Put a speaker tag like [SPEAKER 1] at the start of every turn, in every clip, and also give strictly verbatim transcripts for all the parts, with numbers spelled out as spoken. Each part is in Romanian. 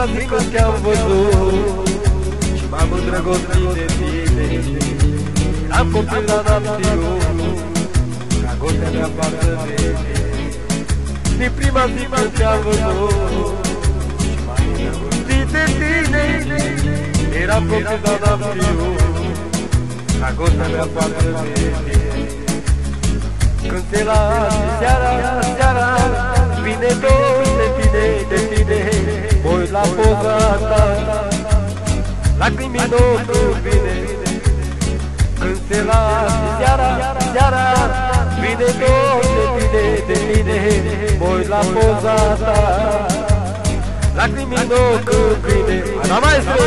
[SPEAKER 1] zi când te-am văzut și m-am îndrăgostit de tine, am copil, dar n-am știut dragostea mea față de tine. Din prima zi când te-am văzut și m-am îndrăgostit de tine, eram copil, dar n-am știut dragostea mea față de tine. Când te lași seara, seara, vine dor de tine, de tine, mă uit la poza ta, lacrimi în ochi vine. Când te lași seara, seara, vine dor de tine, de tine, mă uit la poza ta, lacrimi în ochi vine. Ana maestre!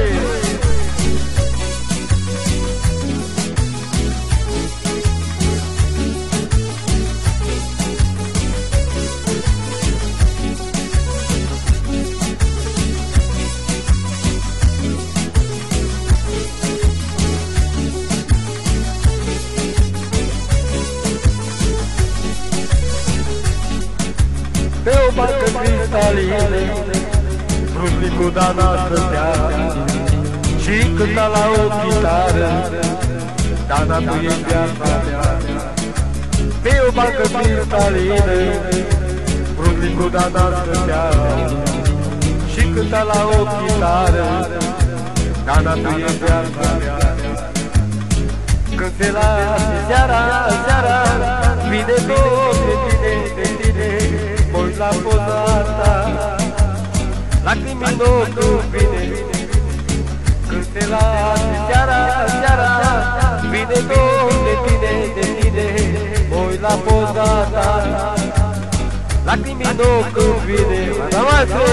[SPEAKER 1] Pe o bancă cristalină, Brusnicul Dana stătea și cânta la o chitară, Dana, tu ești viața mea. Pe o bancă cristalină, Brusnicul Dana stătea și cânta la o chitară, Dana, tu ești viața mea. Când se lasă seara, seara, vine tot de tine, de tine, mă uit la poza ta, lacrimi în ochi vine. Când se lasă seara, seara, vine tot de tine, de tine, mă uit la poza ta, lacrimi în ochi vine. Ana maestre!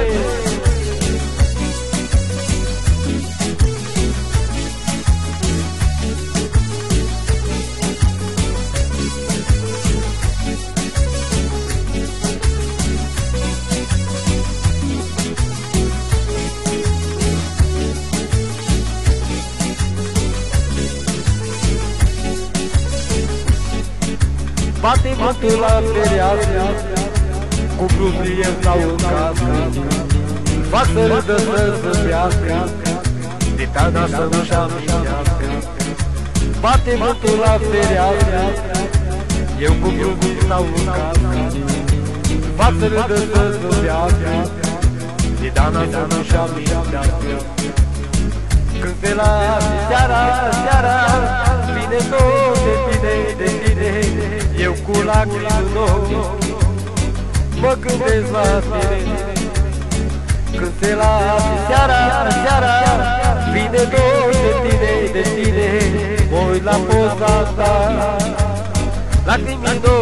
[SPEAKER 1] Bate vântul la fereastră, cu bluzie sau în cască, fac să râdă, să zâmbească, de Dana să nu-și amintească. Bate vântul la fereastră, eu cu bluzie sau în cască, fac să râdă, să zâmbească, de Dana să nu-și amintească. Când se lasă seara, seara, vine tot de tine, de tine, eu cu lacrimi în ochi mă gândesc la tine. Când se lasă seara, seara, vine dor de tine, de tine, mă uit la poza ta, lacrimi în ochi.